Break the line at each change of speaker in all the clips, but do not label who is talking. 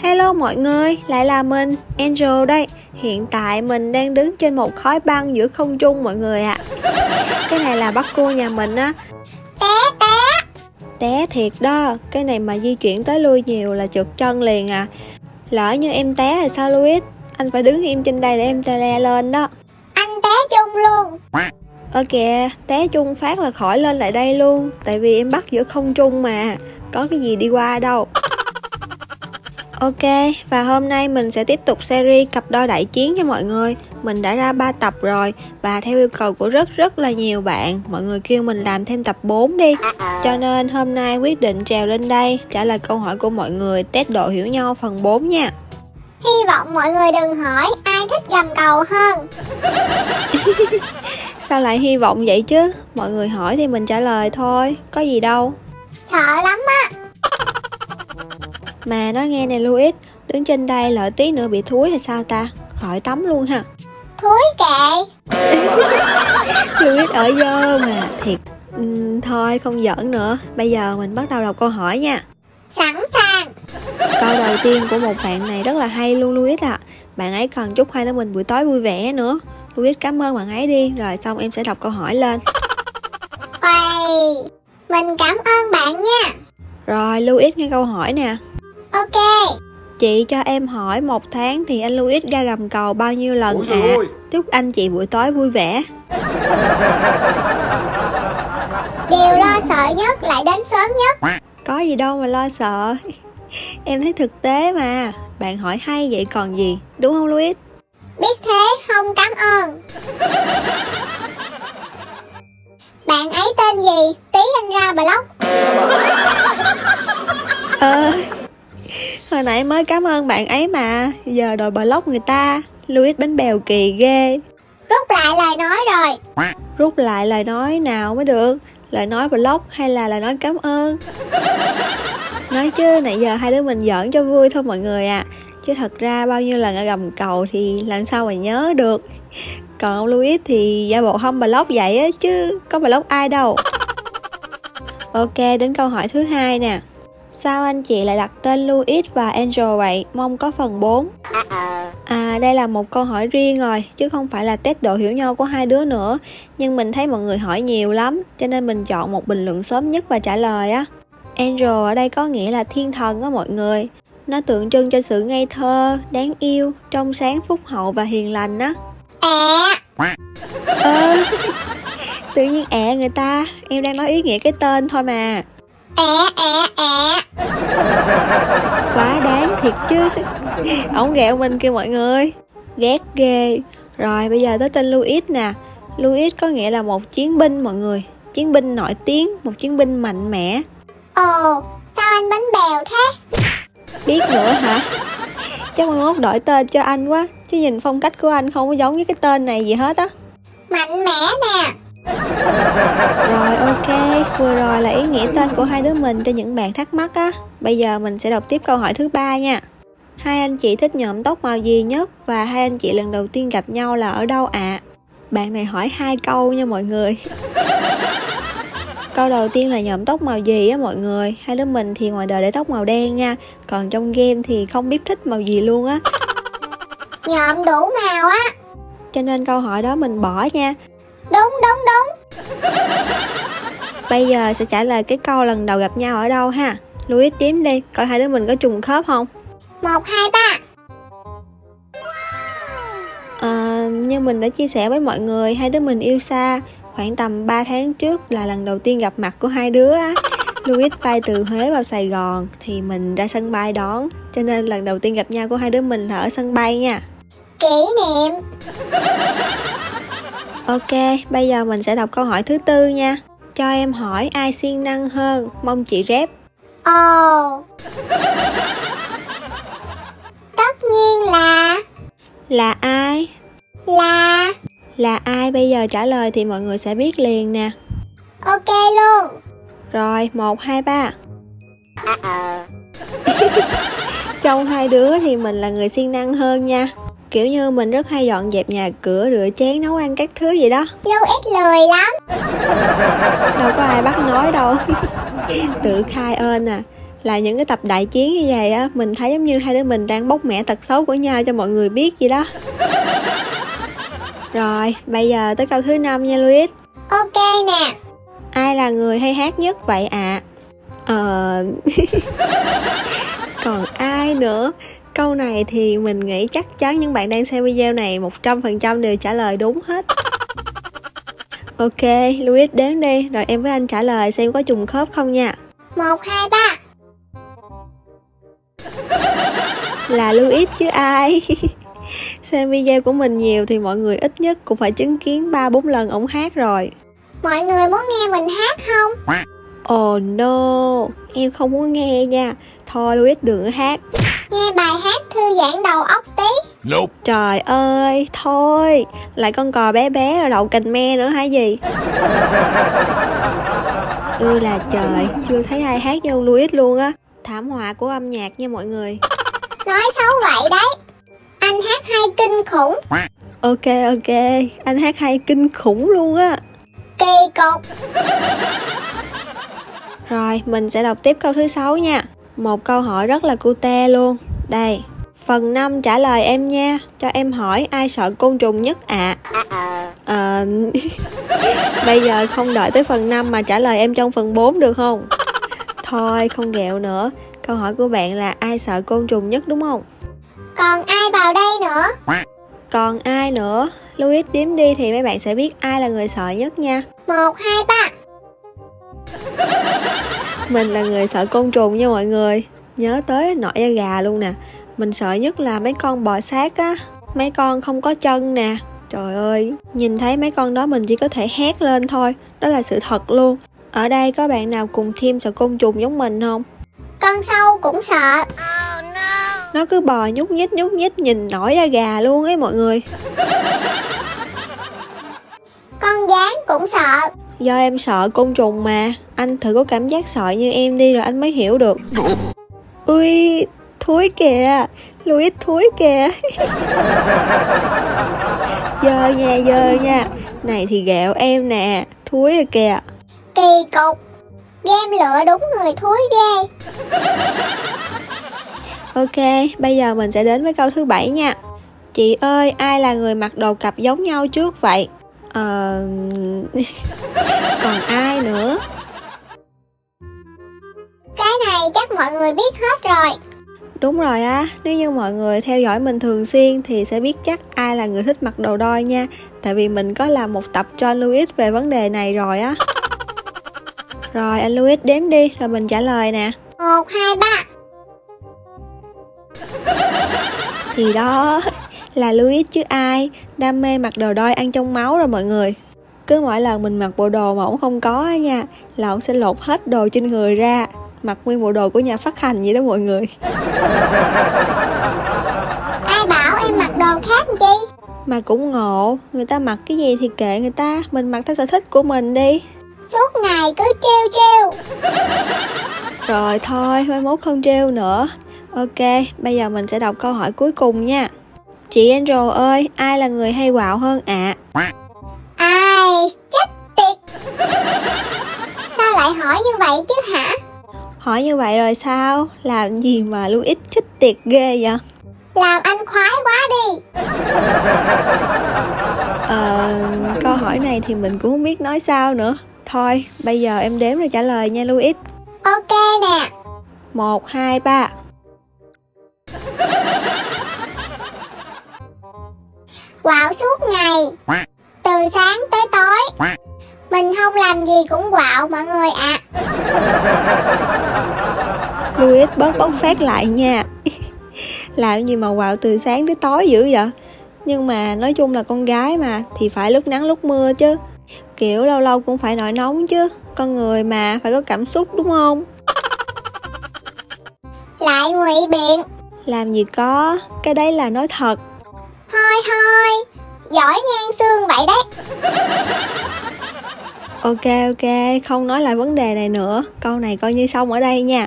Hello mọi người, lại là mình, Angel đây. Hiện tại mình đang đứng trên một khối băng giữa không trung mọi người ạ. Cái này là bắt cua nhà mình á. Té thiệt đó, cái này mà di chuyển tới lui nhiều là trượt chân liền à. Lỡ như em té thì sao Louis? Anh phải đứng im trên đây để em tele lên đó.
Anh té chung luôn.
Kìa, té chung phát là khỏi lên lại đây luôn. Tại vì em bắt giữa không trung mà, có cái gì đi qua đâu. Ok, và hôm nay mình sẽ tiếp tục series cặp đôi đại chiến cho mọi người. Mình đã ra 3 tập rồi và theo yêu cầu của rất là nhiều bạn, mọi người kêu mình làm thêm tập 4 đi. Cho nên hôm nay quyết định trèo lên đây trả lời câu hỏi của mọi người, test độ hiểu nhau phần 4 nha.
Hy vọng mọi người đừng hỏi ai thích gầm cầu hơn.
Sao lại hy vọng vậy chứ? Mọi người hỏi thì mình trả lời thôi, có gì đâu.
Sợ lắm á.
Mà nói nghe nè Louis, đứng trên đây lỡ tí nữa bị thúi thì sao ta? Khỏi tắm luôn ha.
Thúi kệ.
Louis ở dơ mà, thiệt. Thôi không giỡn nữa, bây giờ mình bắt đầu đọc câu hỏi nha.
Sẵn sàng.
Câu đầu tiên của một bạn này rất là hay luôn Louis ạ. Bạn ấy còn chúc hai đứa mình buổi tối vui vẻ nữa. Louis cảm ơn bạn ấy đi, rồi xong em sẽ đọc câu hỏi lên.
Uầy, mình cảm ơn bạn nha.
Rồi Louis nghe câu hỏi nè.
Ok.
Chị cho em hỏi 1 tháng thì anh Louis ra gầm cầu bao nhiêu lần ạ? Chúc anh chị buổi tối vui vẻ.
Điều lo sợ nhất lại đến sớm nhất.
Có gì đâu mà lo sợ. Em thấy thực tế mà. Bạn hỏi hay vậy còn gì, đúng không Louis?
Biết thế không cảm ơn. Bạn ấy tên gì? Tí anh ra blog.
Hồi nãy mới cảm ơn bạn ấy mà, giờ đòi block người ta. Louis bánh bèo kỳ ghê.
Rút lại lời nói rồi.
Rút lại lời nói nào mới được? Lời nói block hay là lời nói cảm ơn? Nói chứ nãy giờ hai đứa mình giỡn cho vui thôi mọi người à. Chứ thật ra bao nhiêu lần ở gầm cầu thì làm sao mà nhớ được. Còn ông Louis thì giả bộ không block vậy á, chứ có block ai đâu. Ok, đến câu hỏi thứ 2 nè. Sao anh chị lại đặt tên Louis và Angel vậy? Mong có phần 4. Đây là một câu hỏi riêng rồi, chứ không phải là test độ hiểu nhau của hai đứa nữa. Nhưng mình thấy mọi người hỏi nhiều lắm, cho nên mình chọn một bình luận sớm nhất và trả lời á. Angel ở đây có nghĩa là thiên thần á mọi người. Nó tượng trưng cho sự ngây thơ, đáng yêu, trong sáng, phúc hậu và hiền lành á. Tự nhiên người ta, em đang nói ý nghĩa cái tên thôi mà. Quá đáng thiệt chứ. Ổng ghẹo mình kìa mọi người. Ghét ghê. Rồi bây giờ tới tên Louis nè. Louis có nghĩa là một chiến binh mọi người. Chiến binh nổi tiếng, một chiến binh mạnh mẽ.
Ồ, sao anh bánh bèo thế?
Biết nữa hả? Chắc mai mốt đổi tên cho anh quá. Chứ nhìn phong cách của anh không có giống với cái tên này gì hết á.
Mạnh mẽ nè.
Rồi ok, vừa rồi là ý nghĩa tên của hai đứa mình cho những bạn thắc mắc á. Bây giờ mình sẽ đọc tiếp câu hỏi thứ 3 nha. Hai anh chị thích nhuộm tóc màu gì nhất? Và hai anh chị lần đầu tiên gặp nhau là ở đâu ạ? Bạn này hỏi 2 câu nha mọi người. Câu đầu tiên là nhuộm tóc màu gì á mọi người. Hai đứa mình thì ngoài đời để tóc màu đen nha. Còn trong game thì không biết thích màu gì luôn á.
Nhuộm đủ màu á.
Cho nên câu hỏi đó mình bỏ nha.
Đúng.
Bây giờ sẽ trả lời cái câu lần đầu gặp nhau ở đâu ha. Louis đếm đi, coi hai đứa mình có trùng khớp không.
1, 2, 3.
Như mình đã chia sẻ với mọi người, hai đứa mình yêu xa. Khoảng tầm 3 tháng trước là lần đầu tiên gặp mặt của hai đứa á. Louis bay từ Huế vào Sài Gòn thì mình ra sân bay đón. Cho nên lần đầu tiên gặp nhau của hai đứa mình là ở sân bay nha.
Kỷ niệm.
Ok, bây giờ mình sẽ đọc câu hỏi thứ 4 nha. Cho em hỏi ai siêng năng hơn, mong chị rep.
Ồ, tất nhiên
là ai? Là ai bây giờ trả lời thì mọi người sẽ biết liền nè.
Ok luôn.
Rồi, 1, 2, 3. Trong hai đứa thì mình là người siêng năng hơn nha. Kiểu như mình rất hay dọn dẹp nhà cửa, rửa chén, nấu ăn các thứ vậy đó.
Louis lười lắm.
Đâu có ai bắt nói đâu. Tự khai ơn à. Là những cái tập đại chiến như vậy á, mình thấy giống như hai đứa mình đang bóc mẽ tật xấu của nhau cho mọi người biết vậy đó. Rồi, bây giờ tới câu thứ 5 nha Louis.
Ok nè.
Ai là người hay hát nhất vậy ạ? Còn ai nữa? Câu này thì mình nghĩ chắc chắn những bạn đang xem video này 100% đều trả lời đúng hết. Ok, Louis đếm đi, rồi em với anh trả lời xem có trùng khớp không nha.
1, 2, 3.
Là Louis chứ ai. Xem video của mình nhiều thì mọi người ít nhất cũng phải chứng kiến 3-4 lần ổng hát rồi.
Mọi người muốn nghe mình hát không?
Oh no, em không muốn nghe nha. Thôi Louis đừng hát.
Nghe bài hát thư giãn đầu óc tí.
Nope.
Trời ơi, thôi. Lại con cò bé bé rồi đậu cành me nữa hả gì? Là trời, chưa thấy ai hát như Louis luôn á. Thảm họa của âm nhạc nha mọi người.
Nói xấu vậy đấy. Anh hát hay kinh khủng.
Ok, anh hát hay kinh khủng luôn á.
Kỳ cục.
Rồi, mình sẽ đọc tiếp câu thứ 6 nha. Một câu hỏi rất là cute luôn. Đây, phần 5 trả lời em nha. Cho em hỏi ai sợ côn trùng nhất ạ? Bây giờ không đợi tới phần 5 mà trả lời em trong phần 4 được không? Thôi, không ghẹo nữa. Câu hỏi của bạn là ai sợ côn trùng nhất đúng không?
Còn ai vào đây nữa?
Còn ai nữa? Louis đếm đi thì mấy bạn sẽ biết ai là người sợ nhất nha.
1, 2, 3.
Mình là người sợ côn trùng nha mọi người. Nhớ tới nổi da gà luôn nè. Mình sợ nhất là mấy con bò sát á. Mấy con không có chân nè. Trời ơi, nhìn thấy mấy con đó mình chỉ có thể hét lên thôi. Đó là sự thật luôn. Ở đây có bạn nào cùng Kim sợ côn trùng giống mình không?
Con sâu cũng sợ. Oh no.
Nó cứ bò nhúc nhích nhìn nổi da gà luôn ấy mọi người.
Con gián cũng sợ.
Do em sợ côn trùng mà. Anh thử có cảm giác sợ như em đi rồi anh mới hiểu được. Ui, thúi kìa. Louis thúi kìa. Dơ nha. Này thì ghẹo em nè. Thúi rồi kìa.
Kỳ cục. Game lựa đúng người thúi ghê.
Ok, bây giờ mình sẽ đến với câu thứ 7 nha. Chị ơi, ai là người mặc đồ cặp giống nhau trước vậy? Còn ai nữa?
Cái này chắc mọi người biết hết rồi.
Đúng rồi á, nếu như mọi người theo dõi mình thường xuyên thì sẽ biết chắc ai là người thích mặc đồ đôi nha. Tại vì mình có làm một tập cho Louis về vấn đề này rồi á. Rồi anh Louis đếm đi rồi mình trả lời nè.
1, 2, 3.
Thì đó là Louis chứ ai. Đam mê mặc đồ đôi ăn trong máu rồi mọi người. Cứ mỗi lần mình mặc bộ đồ mà ổng không có á nha, là ổng sẽ lột hết đồ trên người ra, mặc nguyên bộ đồ của nhà phát hành vậy đó mọi người.
Ai bảo em mặc đồ khác chi?
Mà cũng ngộ, người ta mặc cái gì thì kệ người ta, mình mặc theo sở thích của mình đi.
Suốt ngày cứ trêu.
Rồi thôi, mai mốt không trêu nữa. Ok, bây giờ mình sẽ đọc câu hỏi cuối cùng nha. Chị Angel ơi, ai là người hay quạo hơn ạ?
Ai, chết tiệt. Sao lại hỏi như vậy chứ hả?
Hỏi như vậy rồi sao? Làm gì mà Louis chích tiệt ghê vậy?
Làm anh khoái quá đi.
Câu hỏi này thì mình cũng không biết nói sao nữa. Thôi, bây giờ em đếm rồi trả lời nha Louis.
Ok nè.
1, 2, 3.
Quạo suốt ngày, từ sáng tới tối. Mình không làm gì cũng quạo mọi người ạ.
Louis bớt bốc phát lại nha. Làm gì mà quạo từ sáng tới tối dữ vậy? Nhưng mà nói chung là con gái mà, thì phải lúc nắng lúc mưa chứ. Kiểu lâu lâu cũng phải nổi nóng chứ. Con người mà, phải có cảm xúc đúng không?
Lại ngụy biện.
Làm gì có, cái đấy là nói thật.
Thôi, giỏi ngang xương vậy đấy.
Ok, không nói lại vấn đề này nữa. Câu này coi như xong ở đây nha.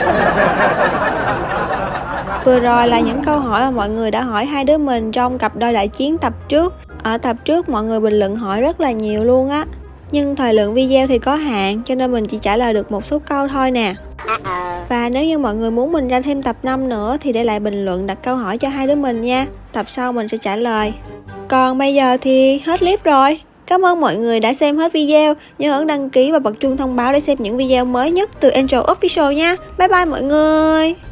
Vừa rồi là những câu hỏi mà mọi người đã hỏi hai đứa mình trong cặp đôi đại chiến tập trước. Ở tập trước mọi người bình luận hỏi rất là nhiều luôn á. Nhưng thời lượng video thì có hạn cho nên mình chỉ trả lời được một số câu thôi nè. Và nếu như mọi người muốn mình ra thêm tập 5 nữa thì để lại bình luận đặt câu hỏi cho hai đứa mình nha. Tập sau mình sẽ trả lời. Còn bây giờ thì hết clip rồi. Cảm ơn mọi người đã xem hết video. Nhớ ấn đăng ký và bật chuông thông báo để xem những video mới nhất từ Angel Official nha. Bye bye mọi người.